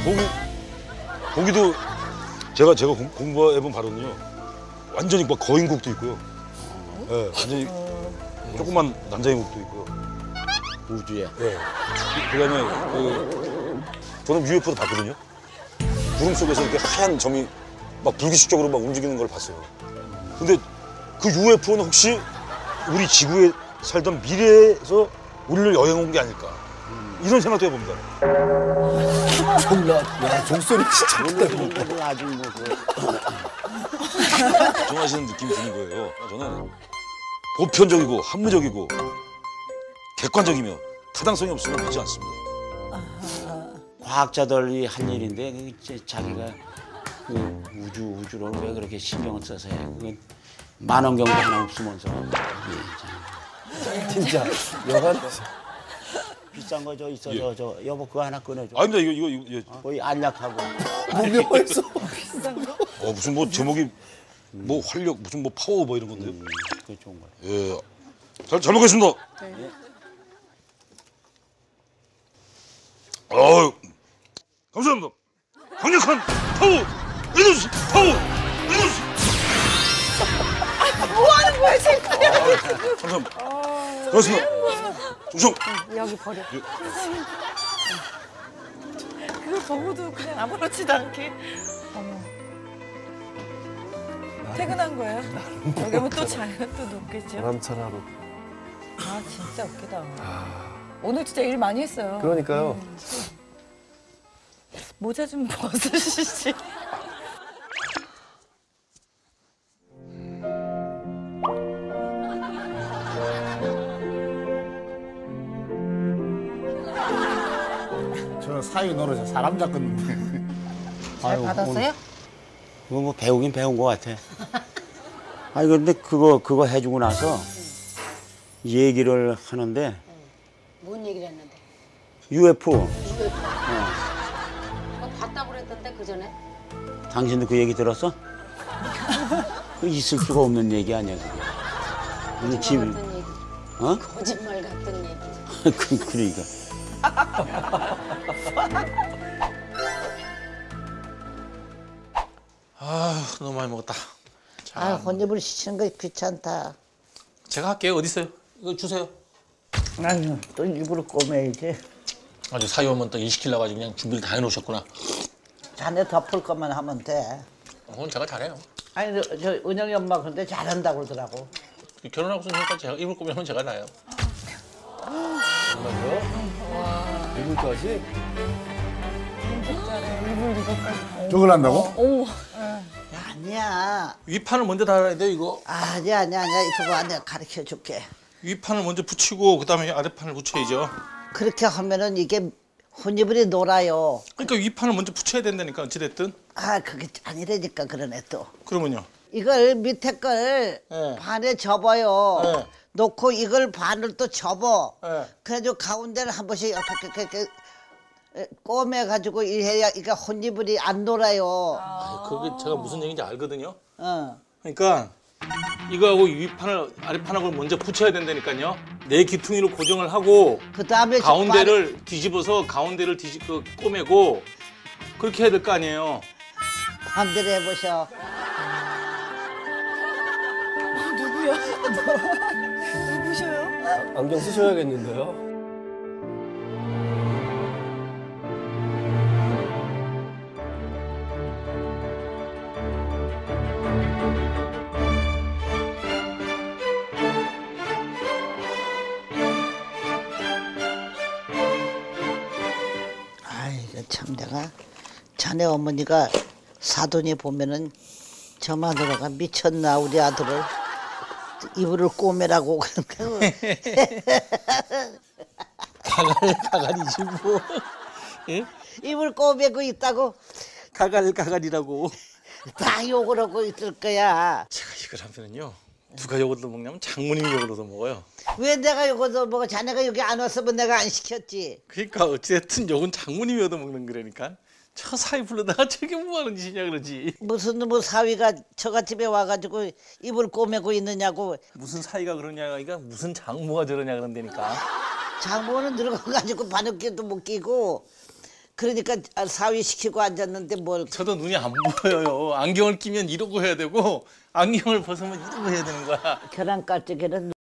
고기도 제가 공부해본 바로는요. 완전히 막 거인국도 있고요. 네, 완전히 조그만 남자인국도 있고요. 우주에. 네. 그다음에 저는 UFO도 봤거든요. 구름 속에서 이렇게 하얀 점이 막 불규칙적으로 막 움직이는 걸 봤어요. 근데 그 UFO는 혹시 우리 지구에 살던 미래에서 우리를 여행 온 게 아닐까 이런 생각도 해봅니다. 야, 종소리 진짜 크다. 아주 뭐 좋아하시는 느낌이 드는 거예요. 저는 보편적이고 합리적이고 객관적이며 타당성이 없으면 믿지 않습니다. 과학자들이 한 일인데 자기가 그 우주를 왜 그렇게 신경을 써서 해? 그건 만원경도 하나 없으면서 진짜 여간 비싼 거 저 있어 저 여보 그거 하나 꺼내줘. 아닙니다. 이거 거의 안약하고. 무명에서 무슨 뭐 제목이 뭐 활력 무슨 뭐 파워 뭐 이런 건데요. 그게 좋은 거야. 예, 잘 먹겠습니다. 네. 감사합니다. 강력한 파워 에너지 파워 에너지. 뭐 하는 거야, 지금? 감사합니다. 고맙습니다. 조심. 여기 버려. 그걸 보고도 그냥 아무렇지도 않게. 어머. 퇴근한 거예요? 여기 오면 또 자요? 또 눕겠죠? 바람찬 하루. 아, 진짜 웃기다. 오늘 진짜 일 많이 했어요. 그러니까요. 모자 좀 벗으시지. 저는 사위 노릇에 사람 잡겠는데. 잘 받았어요? 그거 뭐 배우긴 배운 것 같아. 아니 근데 그거 해주고 나서 얘기를 하는데 뭔 얘기를 했는데? UFO. 그거 봤다고 그랬던데 그 전에? 당신도 그 얘기 들었어? 그 있을 수가 없는 얘기 아니야 그게. 근데 거짓말 같은 얘기. 어? 거짓말 같은 얘기. 그러니까. 너무 많이 먹었다. 아, 혼입을 시키는 거 귀찮다. 제가 할게요. 어디 있어요? 이거 주세요. 아유, 또 일부러 꼬매야지. 아주 사위 오면 또 일 시키려고 가지고 그냥 준비를 다 해놓으셨구나. 자네 덮을 것만 하면 돼. 그건 제가 잘해요. 아니, 저 은영이 엄마 근데 잘한다고 그러더라고. 결혼하고 서니까 제가 입을 거면 제가 다 해요. 이불까지? 저걸 한다고? 아니야. 위판을 먼저 달아야 돼요, 이거. 아니야. 이거 내가 가르쳐 줄게. 위판을 먼저 붙이고 그다음에 아래판을 붙여야죠. 그렇게 하면은 이게 혼입을이 놀아요. 그러니까 위판을 먼저 붙여야 된다니까 어찌됐든. 아, 그게 아니라니까 그러네 또. 그러면요. 이걸 밑에 걸 네. 반에 접어요. 네. 놓고 이걸 반을 또 접어. 네. 그래가지고 가운데를 한 번씩 이렇게 꼬매가지고 이래야 이게 혼입을이 안 놀아요. 그게 제가 무슨 얘기인지 알거든요. 어. 그러니까 이거하고 위판을 아래판하고 먼저 붙여야 된다니까요. 네 귀퉁이로 고정을 하고 그 다음에 가운데를 뒤집어서 가운데를 꼬매고 그렇게 해야 될 거 아니에요. 반대로 해보셔. 누구셔요? 안경 쓰셔야겠는데요? 아이고 참 내가 자네 어머니가 사돈이 보면은 저마누라가 미쳤나 우리 아들을 이불을 꼬매라고 가갈이지 뭐. 예? 이불 꼬매고 있다고 가갈이라고. 다 욕을 하고 있을 거야. 제가 이걸 하면은요. 누가 욕을 더 먹냐면 장모님이 욕을 더 먹어요. 왜 내가 여기서 먹어? 자네가 여기 안 왔으면 내가 안 시켰지. 그러니까 어찌됐든 욕은 장모님이 얻어 먹는 거라니까. 저 사위 불러다가 저게 뭐 하는 짓이냐 그러지. 무슨 뭐 사위가 처갓집에 와가지고 이불 꼬매고 있느냐고. 무슨 사위가 그러냐가 그러니까 무슨 장모가 저러냐 그런다니까. 장모는 늙어가지고 바느끼도 못 끼고 그러니까 사위 시키고 앉았는데 뭘 저도 눈이 안 보여요. 안경을 끼면 이러고 해야 되고 안경을 벗으면 이러고 해야 되는 거야. 계란 깔짝에는